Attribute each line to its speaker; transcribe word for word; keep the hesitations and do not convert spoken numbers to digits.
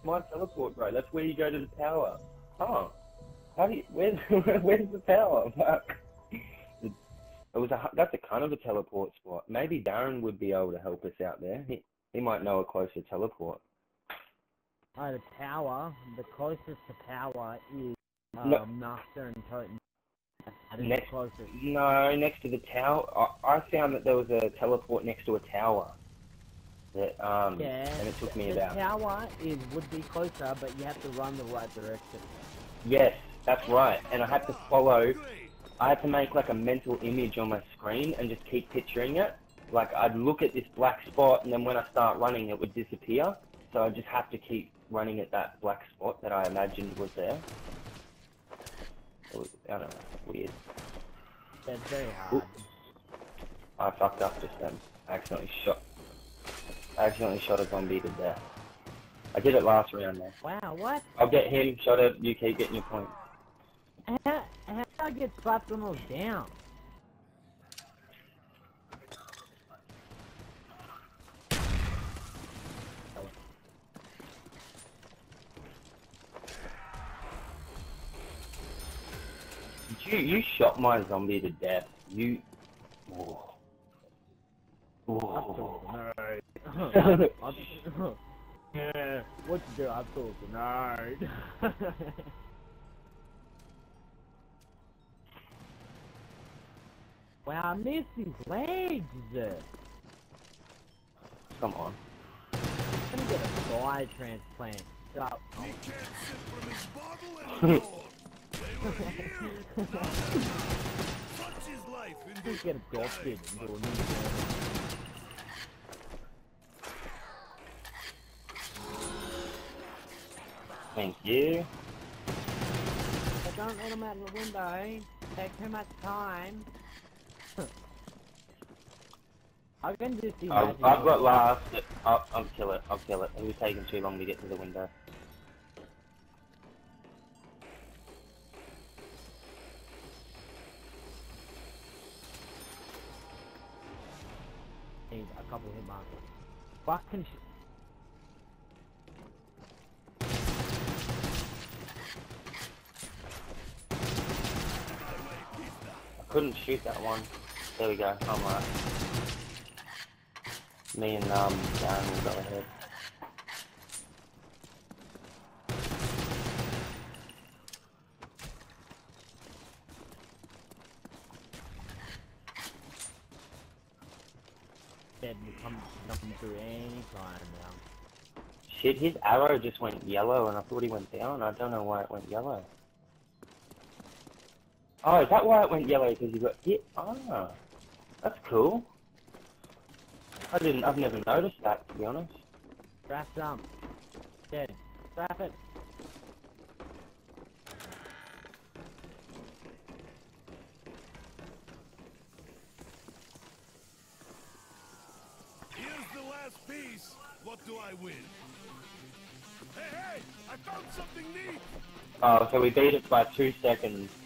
Speaker 1: my teleport, bro. That's where you go to the tower. Oh. How do you, where's, where's the tower? Fuck. It was a, that's a kind of a teleport spot. Maybe Darren would be able to help us out there. He, he might know a closer teleport.
Speaker 2: Oh, the tower, the closest to tower is um,
Speaker 1: no.
Speaker 2: Master and Totem.
Speaker 1: Next,
Speaker 2: closest.
Speaker 1: No, next to the tower. I, I found that there was a teleport next to a tower. That, um,
Speaker 2: yeah,
Speaker 1: and it took me
Speaker 2: the
Speaker 1: about...
Speaker 2: The tower is, would be closer, but you have to run the right direction.
Speaker 1: Yes, that's right. And I had to follow... I had to make like a mental image on my screen and just keep picturing it. Like, I'd look at this black spot, and then when I start running, it would disappear. So I just have to keep running at that black spot that I imagined was there. It was, I don't know, weird.
Speaker 2: That's very hard.
Speaker 1: Ooh. I fucked up just then. I accidentally shot... I accidentally shot a zombie to death. I did it last round though.
Speaker 2: Wow, what?
Speaker 1: I'll get him, shot it, you keep getting your point.
Speaker 2: How, how do I get slapped almost down?
Speaker 1: You you shot my zombie to death. You. Oh. Oh.
Speaker 2: No. Yeah. What you do? I'm so tonight. Wow, I missed his legs.
Speaker 1: Come on.
Speaker 2: I'm gonna get a thigh transplant. Stop.
Speaker 3: He can't sip from his bottle anymore. Such is life in
Speaker 2: Just get adopted into a new family.
Speaker 1: Thank you.
Speaker 2: But don't let them out of the window. Take too much time. I can just imagine.
Speaker 1: I've, I've got last. I'll, I'll kill it. I'll kill it. It was taking too long to get to the window.
Speaker 2: Need a couple hit markers. Fucking sh
Speaker 1: I couldn't shoot that one. There we go. I'm right. Me and um Darren will go ahead.
Speaker 2: dead will come come through any time now.
Speaker 1: Shit, his arrow just went yellow and I thought he went down. I don't know why it went yellow. Oh, is that why it went yellow? Because you got hit? Ah, that's cool. I didn't, I've never noticed that, to be honest.
Speaker 2: Draft jump. Dead. Draft it.
Speaker 3: Here's the last piece. What do I win? Hey, hey! I found something neat!
Speaker 1: Oh, so we beat it by two seconds.